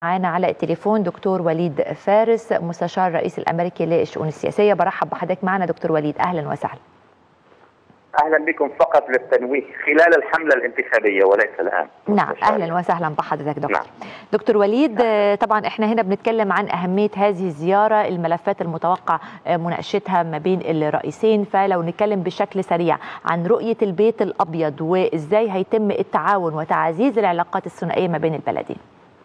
معانا على التليفون دكتور وليد فارس، مستشار الرئيس الامريكي للشؤون السياسيه. برحب بحضرتك معنا دكتور وليد، اهلا وسهلا. اهلا بكم. فقط للتنويه خلال الحمله الانتخابيه وليس الان. نعم، اهلا وسهلا بحضرتك دكتور. نعم. دكتور وليد، طبعا احنا هنا بنتكلم عن اهميه هذه الزياره، الملفات المتوقع مناقشتها ما بين الرئيسين، فلو نتكلم بشكل سريع عن رؤيه البيت الابيض وازاي هيتم التعاون وتعزيز العلاقات الثنائيه ما بين البلدين.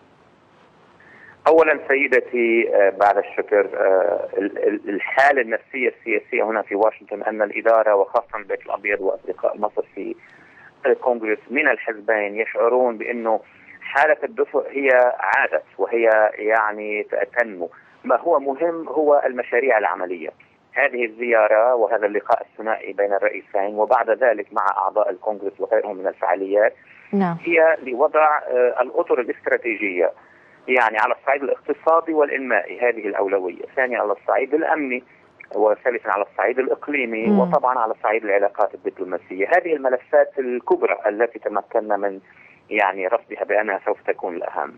اولا سيدتي بعد الشكر، الحاله النفسيه السياسيه هنا في واشنطن ان الاداره وخاصه البيت الابيض واصدقاء مصر في الكونغرس من الحزبين يشعرون بانه حاله الدفء هي عادت وهي يعني تنمو. ما هو مهم هو المشاريع العمليه. هذه الزياره وهذا اللقاء الثنائي بين الرئيسين وبعد ذلك مع اعضاء الكونغرس وغيرهم من الفعاليات هي لوضع الاطر الاستراتيجيه، يعني على الصعيد الاقتصادي والإنمائي هذه الأولوية، ثانيا على الصعيد الأمني، وثالثا على الصعيد الإقليمي، وطبعا على صعيد العلاقات الدبلوماسية. هذه الملفات الكبرى التي تمكنا من يعني رصدها بأنها سوف تكون الأهم.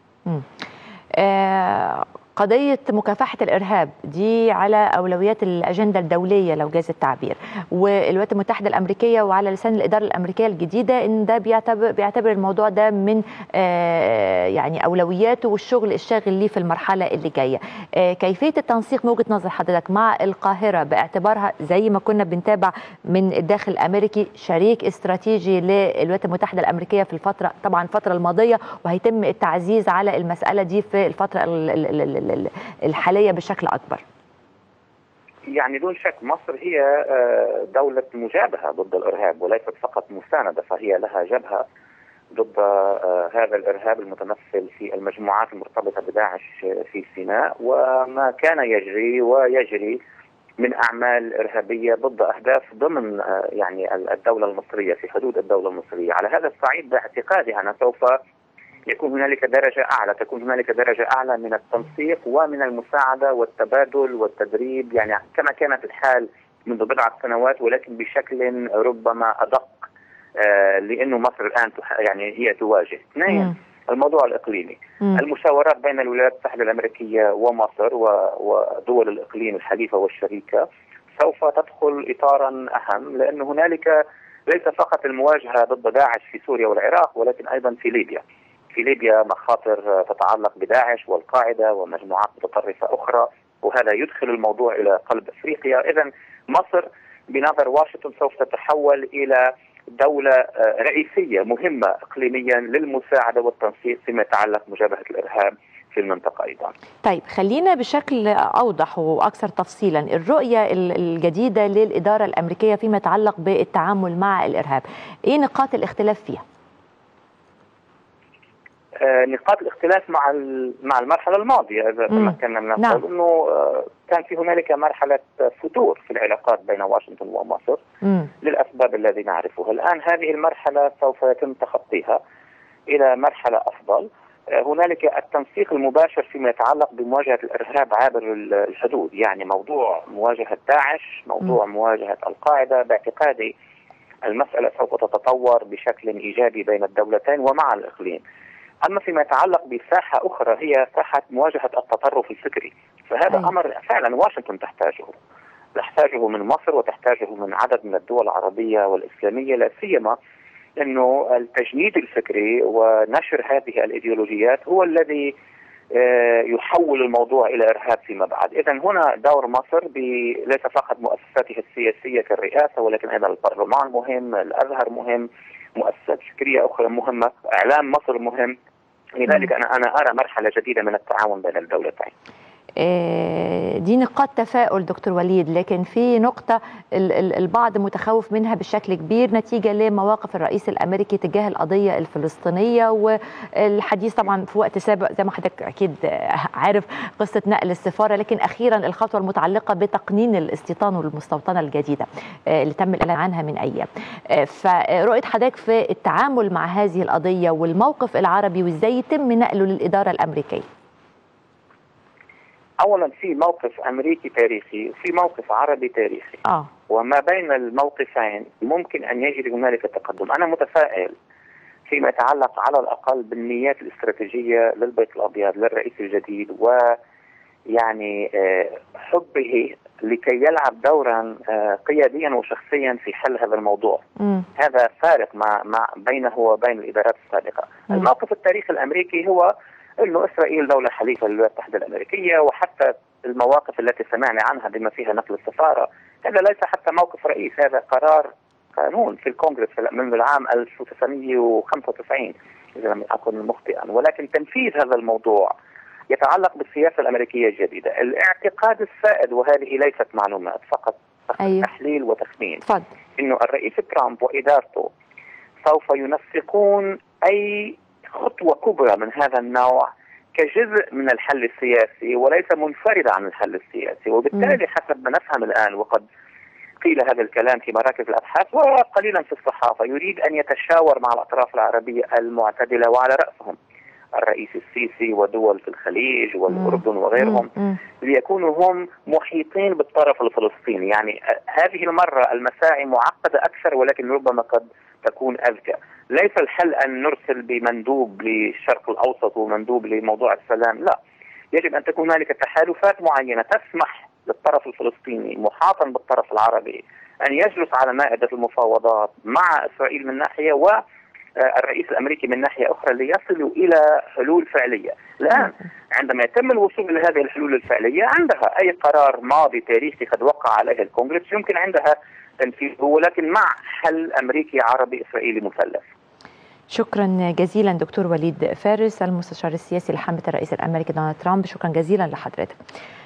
قضية مكافحة الإرهاب دي على أولويات الأجندة الدولية لو جاز التعبير، والولايات المتحدة الأمريكية وعلى لسان الإدارة الأمريكية الجديدة إن ده بيعتبر الموضوع ده من يعني أولوياته والشغل الشاغل ليه في المرحلة اللي جاية. كيفية التنسيق من وجهة نظر حضرتك مع القاهرة باعتبارها زي ما كنا بنتابع من الداخل الأمريكي شريك استراتيجي للولايات المتحدة الأمريكية في الفترة الماضية، وهيتم التعزيز على المسألة دي في الفترة الحالية بشكل أكبر؟ يعني دون شك مصر هي دولة مجابهة ضد الإرهاب وليست فقط مساندة، فهي لها جبهة ضد هذا الإرهاب المتمثل في المجموعات المرتبطة بداعش في سيناء وما كان يجري ويجري من أعمال إرهابية ضد أهداف ضمن يعني الدولة المصرية في حدود الدولة المصرية. على هذا الصعيد باعتقادي أنا سوف يكون هنالك تكون هنالك درجة أعلى من التنسيق ومن المساعدة والتبادل والتدريب، يعني كما كانت الحال منذ بضعة سنوات ولكن بشكل ربما أدق، لأنه مصر الآن يعني هي تواجه. اثنين، الموضوع الإقليمي. المشاورات بين الولايات المتحدة الأمريكية ومصر ودول الإقليم الحليفة والشريكة سوف تدخل إطارا أهم، لأن هنالك ليس فقط المواجهة ضد داعش في سوريا والعراق ولكن أيضا في ليبيا. في ليبيا مخاطر تتعلق بداعش والقاعدة ومجموعات متطرفة أخرى، وهذا يدخل الموضوع إلى قلب أفريقيا. إذن مصر بنظر واشنطن سوف تتحول إلى دولة رئيسية مهمة إقليميا للمساعدة والتنسيق فيما يتعلق بمجابهة الإرهاب في المنطقة أيضا. طيب خلينا بشكل أوضح وأكثر تفصيلا الرؤية الجديدة للإدارة الأمريكية فيما يتعلق بالتعامل مع الإرهاب، إيه نقاط الاختلاف فيها؟ نقاط الاختلاف مع المرحله الماضيه اذا تمكنا من نقول انه كان في هنالك مرحله فتور في العلاقات بين واشنطن ومصر للاسباب التي نعرفها. الان هذه المرحله سوف يتم تخطيها الى مرحله افضل. هنالك التنسيق المباشر فيما يتعلق بمواجهه الارهاب عابر الحدود، يعني موضوع مواجهه داعش، موضوع مواجهه القاعده. باعتقادي المساله سوف تتطور بشكل ايجابي بين الدولتين ومع الاقليم. أما فيما يتعلق بساحة أخرى هي ساحة مواجهة التطرف الفكري، فهذا أمر فعلا واشنطن تحتاجه من مصر وتحتاجه من عدد من الدول العربية والإسلامية، لا سيما أنه التجنيد الفكري ونشر هذه الإيديولوجيات هو الذي يحول الموضوع إلى إرهاب فيما بعد. إذن هنا دور مصر ليس فقط مؤسساته السياسية كالرئاسة ولكن أيضا البرلمان مهم، الأزهر مهم، مؤسسات فكرية أخرى مهمة، إعلام مصر مهم. لذلك أنا أرى مرحلة جديدة من التعاون بين الدولتين. دي نقاط تفاؤل دكتور وليد، لكن في نقطة البعض متخوف منها بشكل كبير نتيجة لمواقف الرئيس الأمريكي تجاه القضية الفلسطينية، والحديث طبعا في وقت سابق زي ما حضرتك أكيد عارف قصة نقل السفارة، لكن أخيرا الخطوة المتعلقة بتقنين الاستيطان والمستوطنة الجديدة اللي تم الإعلان عنها من أيام. فرؤية حضرتك في التعامل مع هذه القضية والموقف العربي وإزاي يتم نقله للإدارة الأمريكية؟ أولا في موقف أمريكي تاريخي وفي موقف عربي تاريخي، وما بين الموقفين ممكن أن يجري هنالك تقدم. أنا متفائل فيما يتعلق على الأقل بالنيات الاستراتيجية للبيت الأبيض للرئيس الجديد، ويعني حبه لكي يلعب دورا قياديا وشخصيا في حل هذا الموضوع. هذا فارق مع بينه وبين الإدارات السابقة. الموقف التاريخي الأمريكي هو أنه إسرائيل دولة حليفة للولايات المتحدة الأمريكية، وحتى المواقف التي سمعنا عنها بما فيها نقل السفارة هذا ليس حتى موقف رئيس، هذا قرار قانون في الكونغرس منذ العام 1995 إذا لم أكن مخطئا. ولكن تنفيذ هذا الموضوع يتعلق بالسياسة الأمريكية الجديدة. الاعتقاد السائد، وهذه ليست معلومات فقط تحليل وتخمين، إنه الرئيس ترامب وإدارته سوف ينسقون أي خطوة كبرى من هذا النوع كجزء من الحل السياسي وليس منفردة عن الحل السياسي. وبالتالي حسب ما نفهم الآن، وقد قيل هذا الكلام في مراكز الأبحاث وقليلا في الصحافة، يريد أن يتشاور مع الأطراف العربية المعتدلة وعلى رأسهم الرئيس السيسي ودول في الخليج والأردن وغيرهم، ليكونوا هم محيطين بالطرف الفلسطيني. يعني هذه المرة المساعي معقدة أكثر، ولكن ربما قد تكون أذكى. ليس الحل أن نرسل بمندوب للشرق الأوسط ومندوب لموضوع السلام، لا، يجب أن تكون هناك تحالفات معينة تسمح للطرف الفلسطيني محاطا بالطرف العربي أن يجلس على مائدة المفاوضات مع إسرائيل من ناحية والرئيس الأمريكي من ناحية أخرى ليصلوا إلى حلول فعلية. الآن عندما يتم الوصول إلى هذه الحلول الفعلية عندها أي قرار ماضي تاريخي قد وقع عليه الكونغرس يمكن عندها تنفيذه، ولكن مع حل أمريكي عربي إسرائيلي مثلث. شكرا جزيلا دكتور وليد فارس المستشار السياسي لحملة الرئيس الأمريكي دونالد ترامب، شكرا جزيلا لحضرتك.